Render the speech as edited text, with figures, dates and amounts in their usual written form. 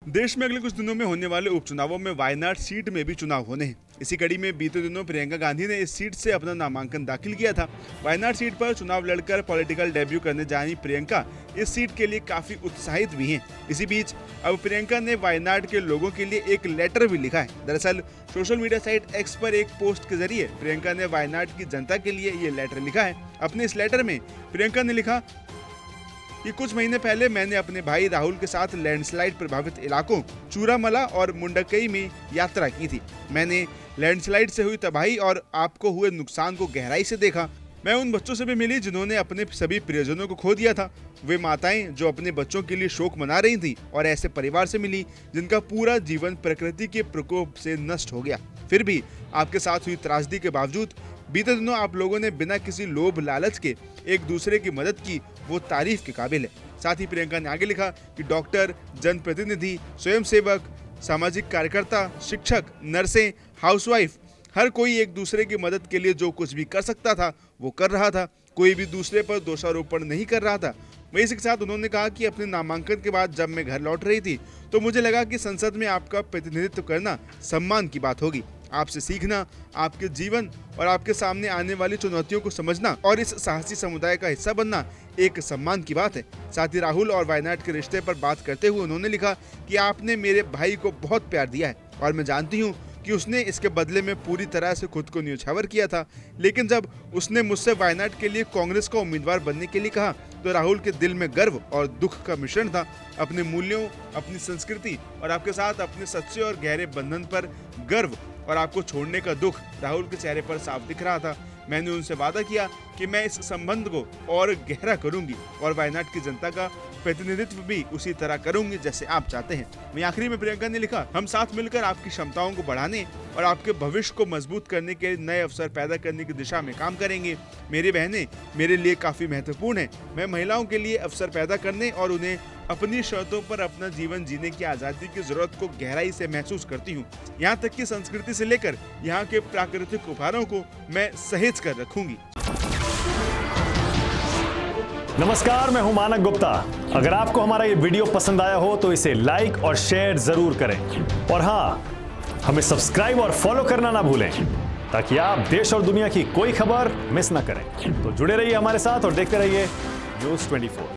देश में अगले कुछ दिनों में होने वाले उपचुनावों में वायनाड सीट में भी चुनाव होने हैं। इसी कड़ी में बीते दिनों प्रियंका गांधी ने इस सीट से अपना नामांकन दाखिल किया था। वायनाड सीट पर चुनाव लड़कर पॉलिटिकल डेब्यू करने जानी प्रियंका इस सीट के लिए काफी उत्साहित भी हैं। इसी बीच अब प्रियंका ने वायनाड के लोगों के लिए एक लेटर भी लिखा है। दरअसल सोशल मीडिया साइट एक्स पर एक पोस्ट के जरिए प्रियंका ने वायनाड की जनता के लिए ये लेटर लिखा है। अपने इस लेटर में प्रियंका ने लिखा कि कुछ महीने पहले मैंने अपने भाई राहुल के साथ लैंडस्लाइड प्रभावित इलाकों चूरामला और मुंडकई में यात्रा की थी। मैंने लैंडस्लाइड से हुई तबाही और आपको हुए नुकसान को गहराई से देखा। मैं उन बच्चों से भी मिली जिन्होंने अपने सभी प्रियजनों को खो दिया था। वे माताएं जो अपने बच्चों के लिए शोक मना रही थी और ऐसे परिवार से मिली जिनका पूरा जीवन प्रकृति के प्रकोप से नष्ट हो गया। फिर भी आपके साथ हुई त्रासदी के बावजूद बीते दिनों आप लोगों ने बिना किसी लोभ लालच के एक दूसरे की मदद की, वो तारीफ के काबिल है। साथ ही प्रियंका ने आगे लिखा कि डॉक्टर, जनप्रतिनिधि, स्वयंसेवक, सामाजिक कार्यकर्ता, शिक्षक, नर्सें, हाउसवाइफ, हर कोई एक दूसरे की मदद के लिए जो कुछ भी कर सकता था वो कर रहा था। कोई भी दूसरे पर दोषारोपण नहीं कर रहा था। वहीं इसी के साथ उन्होंने कहा कि अपने नामांकन के बाद जब मैं घर लौट रही थी तो मुझे लगा कि संसद में आपका प्रतिनिधित्व करना सम्मान की बात होगी। आपसे सीखना, आपके जीवन और आपके सामने आने वाली चुनौतियों को समझना और इस साहसी समुदाय का हिस्सा बनना एक सम्मान की बात है। साथ ही राहुल और वायनाड के रिश्ते पर बात करते हुए उन्होंने लिखा कि आपने मेरे भाई को बहुत प्यार दिया है और मैं जानती हूँ कि उसने इसके बदले में पूरी तरह से खुद को न्यौछावर किया था। लेकिन जब उसने मुझसे वायनाड के लिए कांग्रेस का उम्मीदवार बनने के लिए कहा तो राहुल के दिल में गर्व और दुख का मिश्रण था। अपने मूल्यों, अपनी संस्कृति और आपके साथ अपने सच्चे और गहरे बंधन पर गर्व और आपको छोड़ने का दुख राहुल के चेहरे पर साफ दिख रहा था। मैंने उनसे वादा किया कि मैं इस संबंध को और गहरा करूंगी और वायनाड की जनता का प्रतिनिधित्व भी उसी तरह करूंगी जैसे आप चाहते हैं। वहीं आखिरी में प्रियंका ने लिखा, हम साथ मिलकर आपकी क्षमताओं को बढ़ाने और आपके भविष्य को मजबूत करने के नए अवसर पैदा करने की दिशा में काम करेंगे। मेरी बहनें मेरे लिए काफी महत्वपूर्ण है। मैं महिलाओं के लिए अवसर पैदा करने और उन्हें अपनी शर्तों पर अपना जीवन जीने की आजादी की जरूरत को गहराई से महसूस करती हूँ। यहाँ तक कि संस्कृति से लेकर यहाँ के प्राकृतिक उपहारों को मैं सहेज कर रखूंगी। नमस्कार, मैं हूं मानक गुप्ता। अगर आपको हमारा ये वीडियो पसंद आया हो तो इसे लाइक और शेयर जरूर करें और हाँ, हमें सब्सक्राइब और फॉलो करना ना भूलें ताकि आप देश और दुनिया की कोई खबर मिस ना करें। तो जुड़े रहिए हमारे साथ और देखते रहिए न्यूज़ 24।